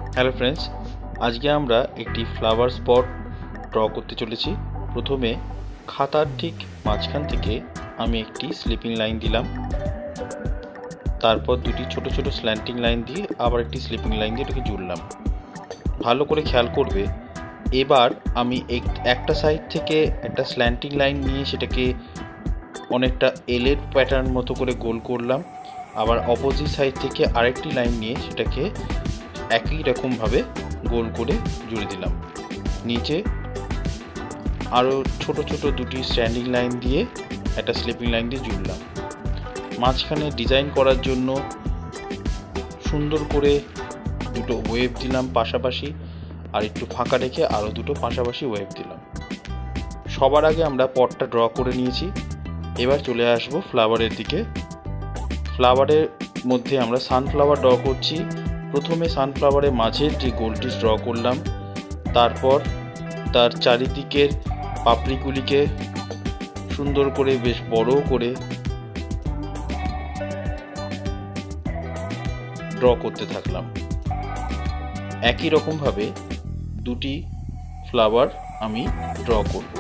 Hello friends, আজকে আমরা একটি ফ্লাওয়ার স্পট ড্র করতে চলেছি। প্রথমে খাতার ঠিক মাঝখান থেকে আমি একটি স্লিপিং লাইন দিলাম, তারপর দুটি ছোট ছোট স্ল্যান্টিং লাইন দিয়ে আবার একটি স্লিপিং লাইন দিয়ে এটাকে জুড়লাম। ভালো করে খেয়াল করবে, এবার আমি একটা সাইড থেকে একটা স্ল্যান্টিং লাইন নিয়ে সেটাকে অনেকটা এলের প্যাটার্ন মতো করে গোল করলাম, আবার অপোজিট সাইড থেকে আরেকটি লাইন নিয়ে সেটাকে একই রকমভাবে গোল করে জুড়ে দিলাম। নিচে আরও ছোট ছোট দুটি স্ট্যান্ডিং লাইন দিয়ে একটা স্লিপিং লাইন দিয়ে জুড়লাম। মাঝখানে ডিজাইন করার জন্য সুন্দর করে দুটো ওয়েভ দিলাম পাশাপাশি, আর একটু ফাঁকা রেখে আরও দুটো পাশাপাশি ওয়েভ দিলাম। সবার আগে আমরা পটটা ড্র করে নিয়েছি, এবার চলে আসবো ফ্লাওয়ারের দিকে। ফ্লাওয়ারের মধ্যে আমরা সানফ্লাওয়ার ড্র করছি। প্রথমে সানফ্লাওয়ারের মাঝের যে গোলটি ড্র করলাম, তারপর তার চারিদিকের পাপড়িগুলিকে সুন্দর করে বেশ বড় করে ড্র করতে থাকলাম। একই রকমভাবে দুটি ফ্লাওয়ার আমি ড্র করব।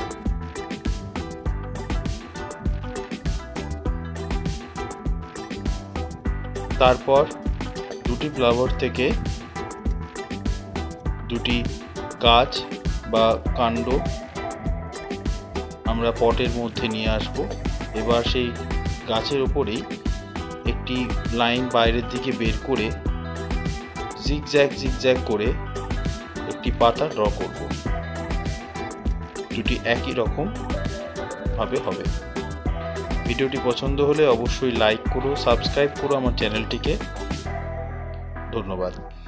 তারপর দুটি ফ্লাওয়ার থেকে দুটি গাছ বা কাণ্ড আমরা পটের মধ্যে নিয়ে আসব। এবার সেই গাছের ওপরেই একটি লাইন বাইরের দিকে বের করে জিগজ্যাগ করে একটি পাতা ড্র করব। দুটি একই রকম ভাবে হবে। ভিডিওটি পছন্দ হলে অবশ্যই লাইক করো, সাবস্ক্রাইব করো আমার চ্যানেলটিকে। ধন্যবাদ।